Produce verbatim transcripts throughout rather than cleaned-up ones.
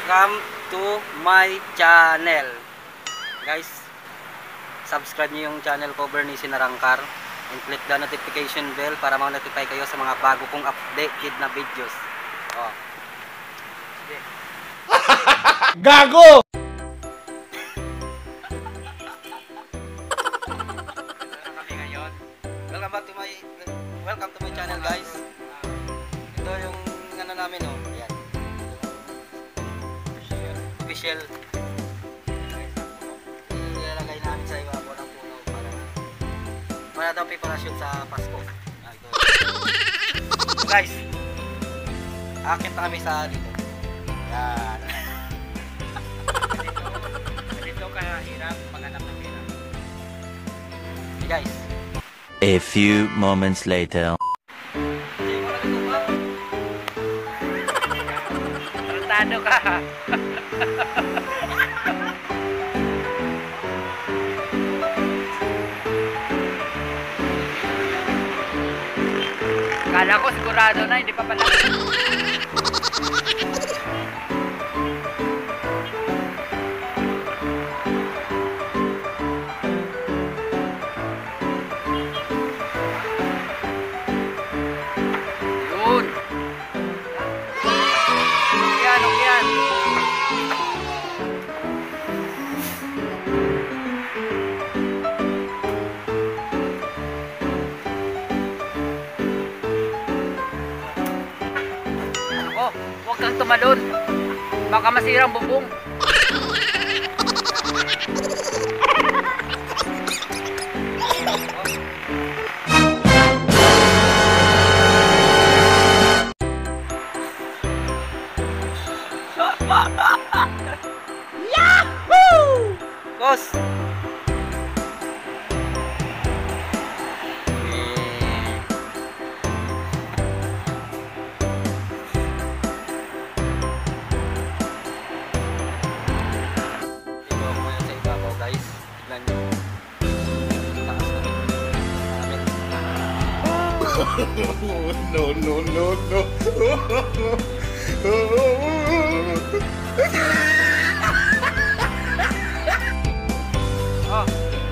Welcome to my channel. Guys, subscribe niyo yung channel ko, Bernie Sinarangkar, and click the notification bell para ma-notify kayo sa mga bago kong updated na videos. Oh. Okay. Gago! Kami ngayon. Welcome back to my welcome to my channel, guys. Ito yung ano namin, oh. Ayan. Official. Ilalagay namin sa ibabaw ng puno para para daw preparasyon sa Pasko. Ah, ito. So guys, akit na kami sa dito. Yan. Dito ka hirap maghanap ng pera. Hey guys. A few moments later. Tarantado ka. Kala ko sigurado na, hindi pa pala. Yun. Yan, yan. Oh, huwag kang tumalon. Baka masirang bubong. Yahoo! Boss. No, no, no, no. Oh.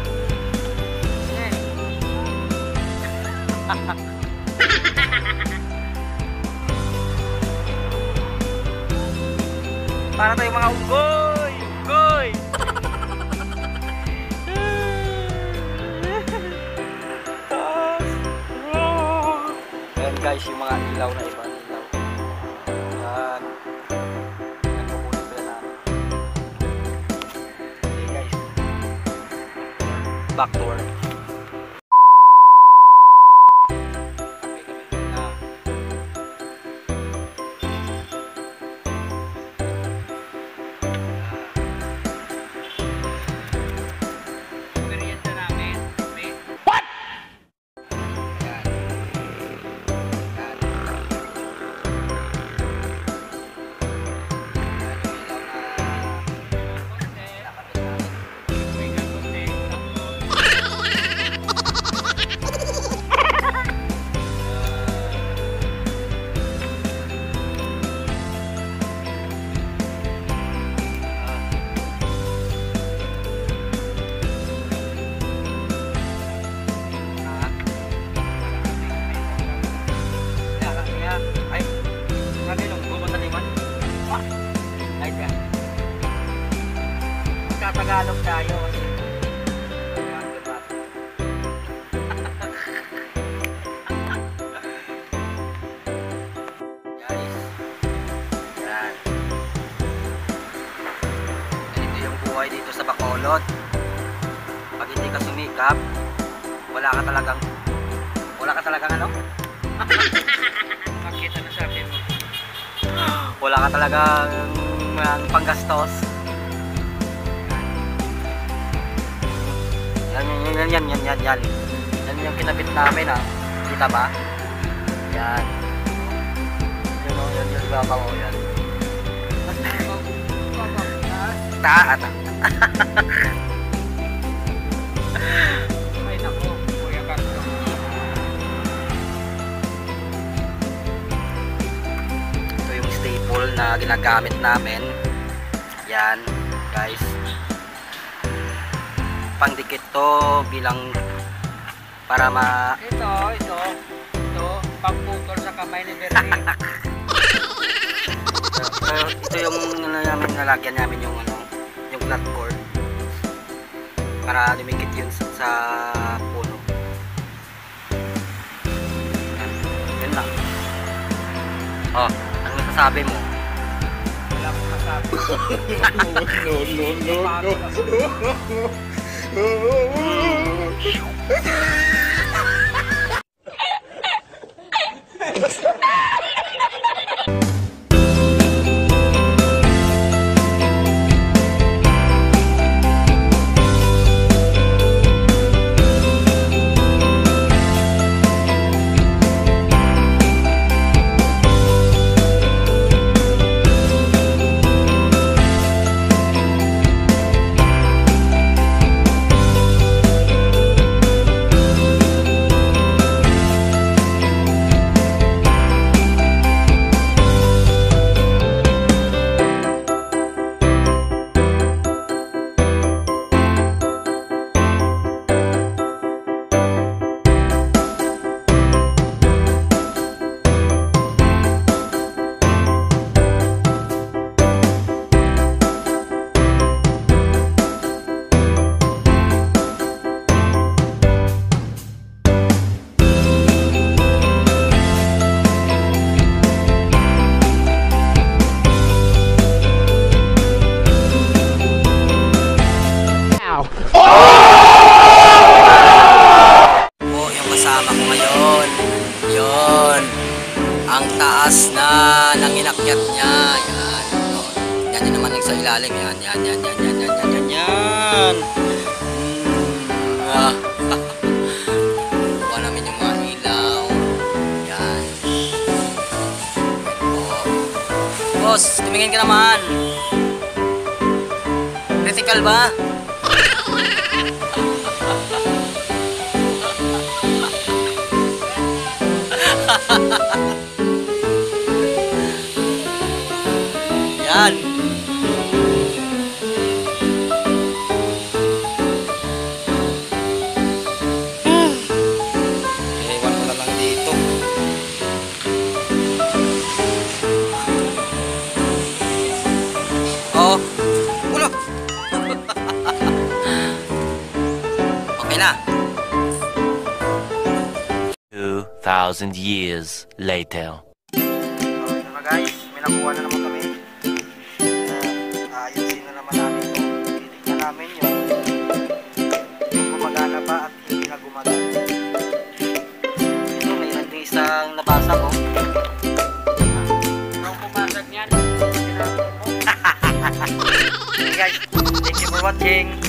Para tayong mga unggoy, unggoy. Ayan guys, yung mga ilaw na iba, ilaw. Yan. Yan, kukunin pala namin. Okay guys. Back to work. Tagalog tayo kasi guys, yan. Ganito yung buhay dito sa Bacolod. Pag hindi ka sumikap, wala ka talagang wala ka talagang ano? Makita na sabi mo. Wala ka talagang um, panggastos. Yan, yan, yan, yan, yan, yan. Yan yung kinabit namin, ah. Kita ba? Yan. Yun, oh, yan, yan, baka mo, yan. Taat, ah. Ay, naku, Kuya Castro. Ito yung staple na ginagamit namin Ayan, guys. Pangdikit to bilang para ma... Ito, ito. Ito, pagputol sa kamay ni Bernie. So, ito yung ano, namin, nalagyan namin yung ano, yung flat cord para dumikit yun sa, sa puno. Yan, yun lang. Oh, ano masasabi mo? Wala akong masabi. no, no, no, no. Po, yung kasama ko ngayon. Yun. Ang taas na ng inakyat niya. Yan. Yun. Yan yun naman yung sa ilalim. Yan, yan, yan, yan, yan, yan, yan, yan, yan. Mm. Ah. Kuha namin yung mga ilaw. Yan. Oh. Boss, tumingin ka naman. Critical ba? Yan. Ewan ko na lang dito. Oh. Ulo. Okay na. Two thousand years later. Okay na guys, may nakuha na naman kami. Uh, ayusin na naman namin ito. Titignan namin yung, yung gumagana ba at hindi na gumagana. Ito, mayroon din isang nabasa ko. Kung pumasag niyan, Okay guys, thank you for watching.